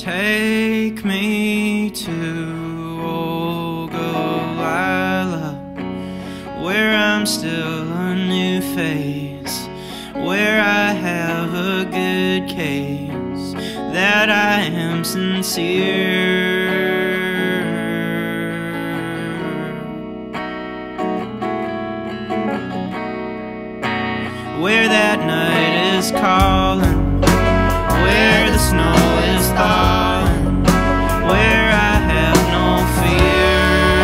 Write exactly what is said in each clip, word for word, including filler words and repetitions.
Take me to Ogallala, where I'm still a new face, where I have a good case that I am sincere. Where that night is calling, where the snow is thawing, where I have no fear.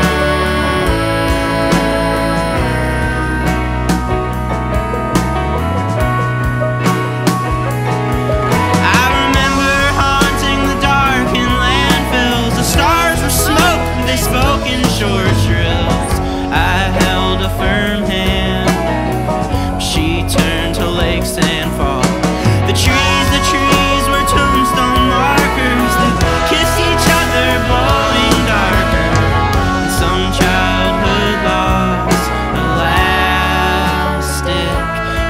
I remember haunting the darkened landfills. The stars were smoke, they spoke in short shrills. I held a firm hand, she turned to lakes and fall. The trees, the trees were tombstone markers that kissed each other, blowing darker. And some childhood loss, elastic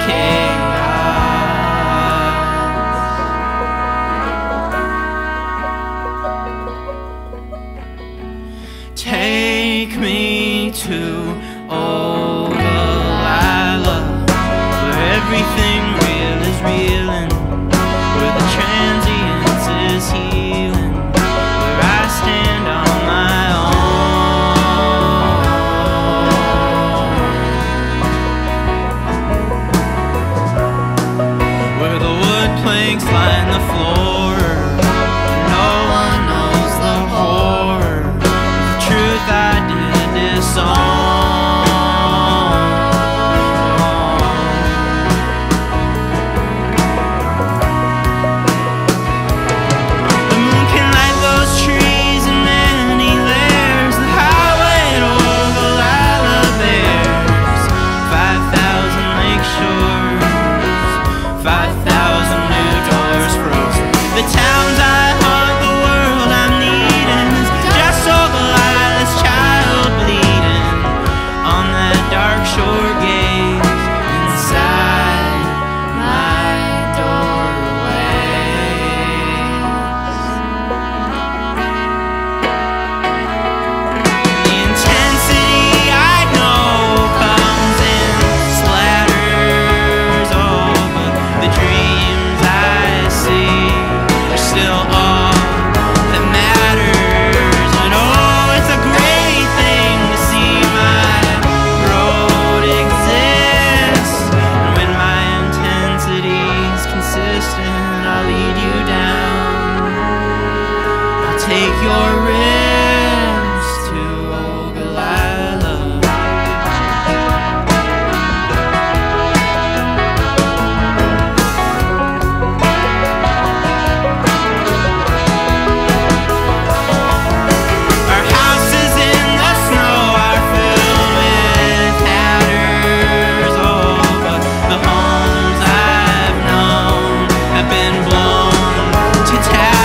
chaos. Take me to Ogallala, everything real is reeling, where the transience is healing, where I stand on my own, where the wood planks line the floor, no one knows the horror of the truth I did disown. The towns I haunt, the world I'm needing is just Ogallala's child bleeding on that dark shore gaze inside my doorways. The intensity I know comes in splatters, oh, but the dreams I see still all that matters. And oh, it's a great thing to see my road exist. And when my intensity's consistent, I'll lead you down. I'll take your ribs to Ogallala. Been blown to tatters.